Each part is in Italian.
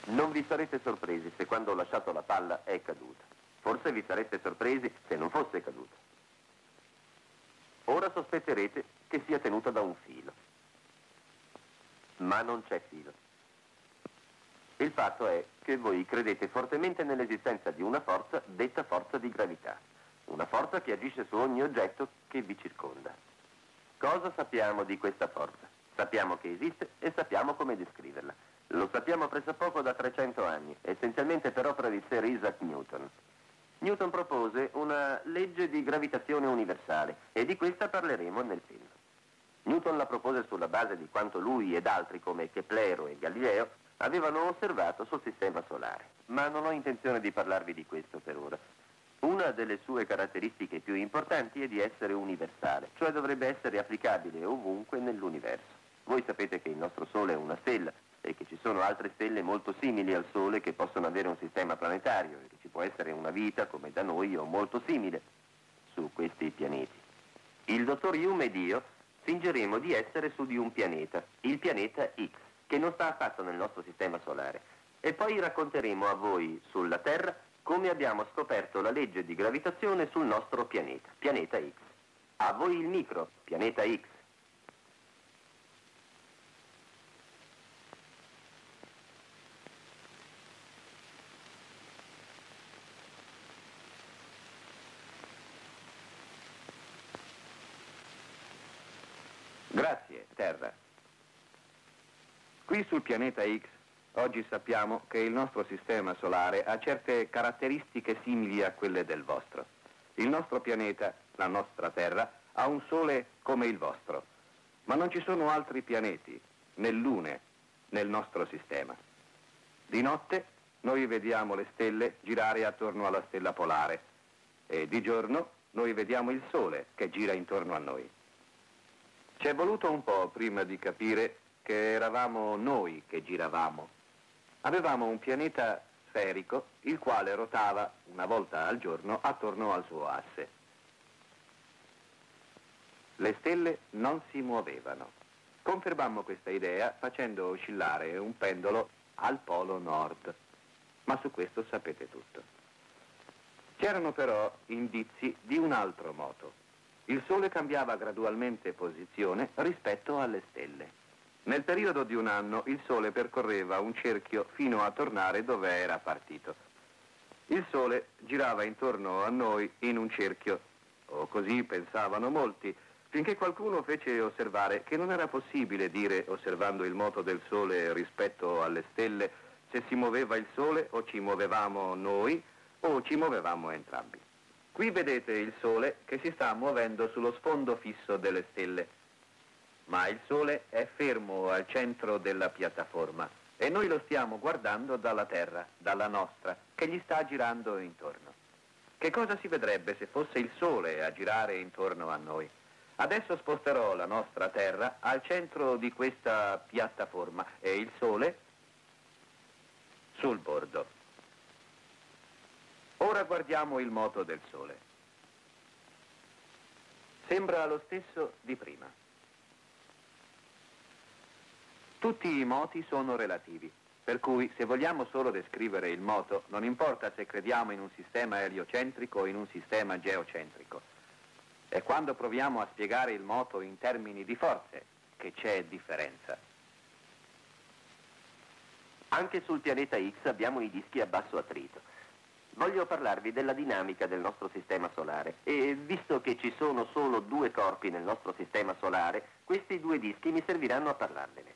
Non vi sarete sorpresi se quando ho lasciato la palla è caduta. Forse vi sareste sorpresi se non fosse caduta. Ora sospetterete che sia tenuta da un filo. Ma non c'è filo. Il fatto è che voi credete fortemente nell'esistenza di una forza detta forza di gravità. Una forza che agisce su ogni oggetto che vi circonda. Cosa sappiamo di questa forza? Sappiamo che esiste e sappiamo come descriverla. Lo sappiamo pressappoco da 300 anni, essenzialmente per opera di Sir Isaac Newton. Newton propose una legge di gravitazione universale e di questa parleremo nel film. Newton la propose sulla base di quanto lui ed altri come Keplero e Galileo avevano osservato sul sistema solare. Ma non ho intenzione di parlarvi di questo per ora. Una delle sue caratteristiche più importanti è di essere universale, cioè dovrebbe essere applicabile ovunque nell'universo. Voi sapete che il nostro Sole è una stella e che ci sono altre stelle molto simili al Sole che possono avere un sistema planetario e che ci può essere una vita come da noi o molto simile su questi pianeti. Il dottor Hume ed io fingeremo di essere su di un pianeta, il pianeta X, che non sta affatto nel nostro sistema solare, e poi racconteremo a voi sulla Terra come abbiamo scoperto la legge di gravitazione sul nostro pianeta, pianeta X. A voi il micro, pianeta X. Grazie, Terra. Qui sul pianeta X, oggi sappiamo che il nostro sistema solare ha certe caratteristiche simili a quelle del vostro. Il nostro pianeta, la nostra Terra, ha un Sole come il vostro, ma non ci sono altri pianeti, né lune, nel nostro sistema. Di notte noi vediamo le stelle girare attorno alla stella polare e di giorno noi vediamo il Sole che gira intorno a noi. Ci è voluto un po' prima di capire che eravamo noi che giravamo. Avevamo un pianeta sferico, il quale rotava una volta al giorno attorno al suo asse. Le stelle non si muovevano. Confermammo questa idea facendo oscillare un pendolo al polo nord. Ma su questo sapete tutto. C'erano però indizi di un altro moto. Il Sole cambiava gradualmente posizione rispetto alle stelle. Nel periodo di un anno il Sole percorreva un cerchio fino a tornare dove era partito. Il Sole girava intorno a noi in un cerchio, o così pensavano molti, finché qualcuno fece osservare che non era possibile dire, osservando il moto del Sole rispetto alle stelle, se si muoveva il Sole o ci muovevamo noi o ci muovevamo entrambi. Qui vedete il Sole che si sta muovendo sullo sfondo fisso delle stelle, ma il Sole è fermo al centro della piattaforma e noi lo stiamo guardando dalla Terra, dalla nostra, che gli sta girando intorno. Che cosa si vedrebbe se fosse il Sole a girare intorno a noi? Adesso sposterò la nostra Terra al centro di questa piattaforma e il Sole sul bordo. Ora guardiamo il moto del Sole. Sembra lo stesso di prima. Tutti i moti sono relativi, per cui se vogliamo solo descrivere il moto, non importa se crediamo in un sistema eliocentrico o in un sistema geocentrico. È quando proviamo a spiegare il moto in termini di forze che c'è differenza. Anche sul pianeta X abbiamo i dischi a basso attrito. Voglio parlarvi della dinamica del nostro sistema solare e visto che ci sono solo due corpi nel nostro sistema solare, questi due dischi mi serviranno a parlarvene.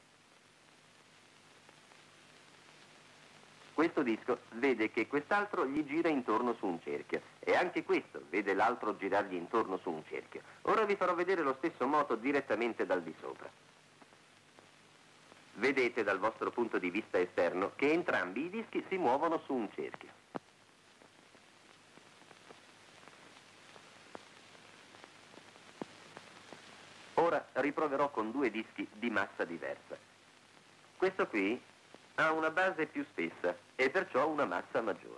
Questo disco vede che quest'altro gli gira intorno su un cerchio e anche questo vede l'altro girargli intorno su un cerchio. Ora vi farò vedere lo stesso moto direttamente dal di sopra. Vedete dal vostro punto di vista esterno che entrambi i dischi si muovono su un cerchio. Ora riproverò con due dischi di massa diversa. Questo qui ha una base più spessa e perciò una massa maggiore.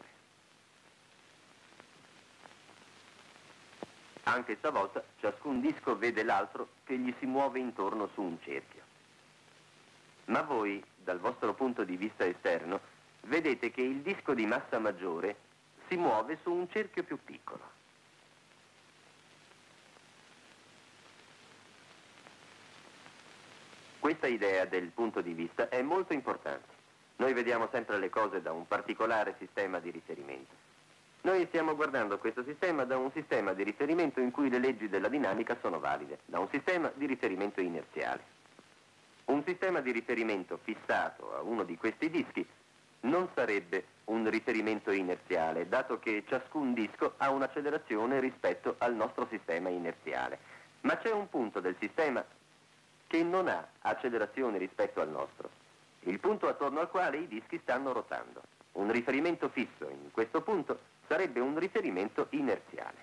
Anche stavolta ciascun disco vede l'altro che gli si muove intorno su un cerchio. Ma voi, dal vostro punto di vista esterno, vedete che il disco di massa maggiore si muove su un cerchio più piccolo. Questa idea del punto di vista è molto importante. Noi vediamo sempre le cose da un particolare sistema di riferimento. Noi stiamo guardando questo sistema da un sistema di riferimento in cui le leggi della dinamica sono valide, da un sistema di riferimento inerziale. Un sistema di riferimento fissato a uno di questi dischi non sarebbe un riferimento inerziale, dato che ciascun disco ha un'accelerazione rispetto al nostro sistema inerziale. Ma c'è un punto del sistema che non ha accelerazione rispetto al nostro, il punto attorno al quale i dischi stanno rotando. Un riferimento fisso in questo punto sarebbe un riferimento inerziale.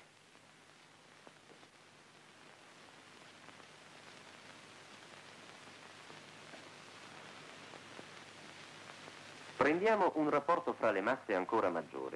Prendiamo un rapporto fra le masse ancora maggiore.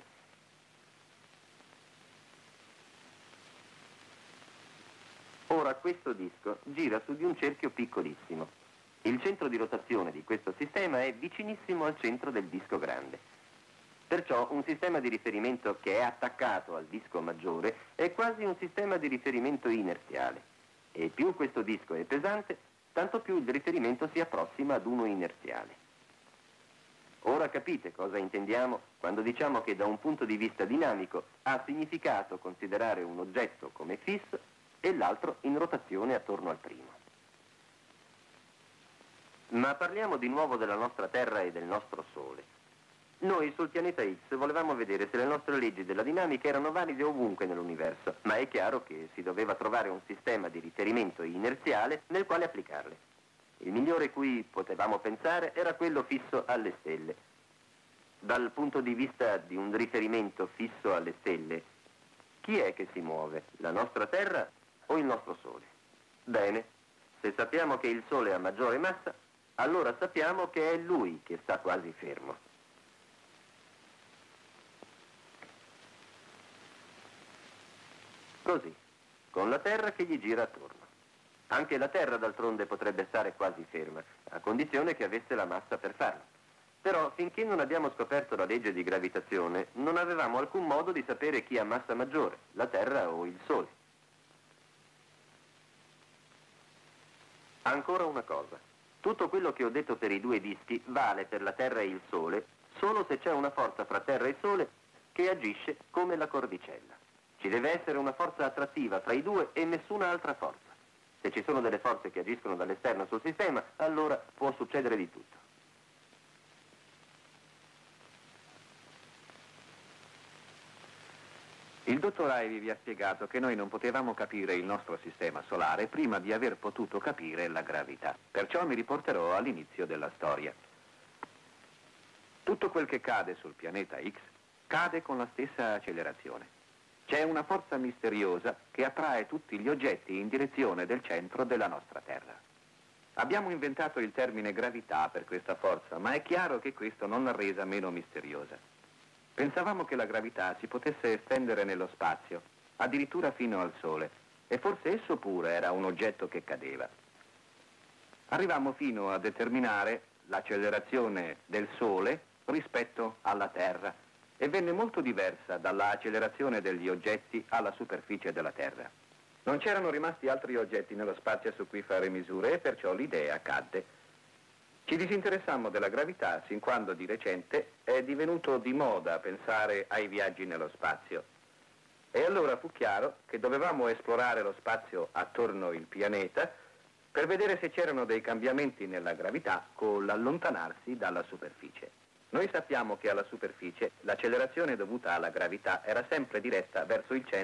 Ora questo disco gira su di un cerchio piccolissimo. Il centro di rotazione di questo sistema è vicinissimo al centro del disco grande. Perciò un sistema di riferimento che è attaccato al disco maggiore è quasi un sistema di riferimento inerziale. E più questo disco è pesante, tanto più il riferimento si approssima ad uno inerziale. Ora capite cosa intendiamo quando diciamo che da un punto di vista dinamico ha significato considerare un oggetto come fisso e l'altro in rotazione attorno al primo. Ma parliamo di nuovo della nostra Terra e del nostro Sole. Noi sul pianeta X volevamo vedere se le nostre leggi della dinamica erano valide ovunque nell'universo, ma è chiaro che si doveva trovare un sistema di riferimento inerziale nel quale applicarle. Il migliore cui potevamo pensare era quello fisso alle stelle. Dal punto di vista di un riferimento fisso alle stelle, chi è che si muove? La nostra Terra o il nostro Sole? Bene, se sappiamo che il Sole ha maggiore massa, allora sappiamo che è lui che sta quasi fermo. Così, con la Terra che gli gira attorno. Anche la Terra d'altronde potrebbe stare quasi ferma, a condizione che avesse la massa per farlo. Però finché non abbiamo scoperto la legge di gravitazione, non avevamo alcun modo di sapere chi ha massa maggiore, la Terra o il Sole. Ancora una cosa. Tutto quello che ho detto per i due dischi vale per la Terra e il Sole solo se c'è una forza fra Terra e Sole che agisce come la cordicella. Ci deve essere una forza attrattiva tra i due e nessuna altra forza. Se ci sono delle forze che agiscono dall'esterno sul sistema, allora può succedere di tutto. Il dottor Ivy vi ha spiegato che noi non potevamo capire il nostro sistema solare prima di aver potuto capire la gravità. Perciò mi riporterò all'inizio della storia. Tutto quel che cade sul pianeta X cade con la stessa accelerazione. C'è una forza misteriosa che attrae tutti gli oggetti in direzione del centro della nostra Terra. Abbiamo inventato il termine gravità per questa forza, ma è chiaro che questo non l'ha resa meno misteriosa. Pensavamo che la gravità si potesse estendere nello spazio, addirittura fino al Sole, e forse esso pure era un oggetto che cadeva. Arrivammo fino a determinare l'accelerazione del Sole rispetto alla Terra, e venne molto diversa dalla accelerazione degli oggetti alla superficie della Terra. Non c'erano rimasti altri oggetti nello spazio su cui fare misure e perciò l'idea cadde. Ci disinteressammo della gravità sin quando di recente è divenuto di moda pensare ai viaggi nello spazio. E allora fu chiaro che dovevamo esplorare lo spazio attorno al pianeta per vedere se c'erano dei cambiamenti nella gravità con l'allontanarsi dalla superficie. Noi sappiamo che alla superficie l'accelerazione dovuta alla gravità era sempre diretta verso il centro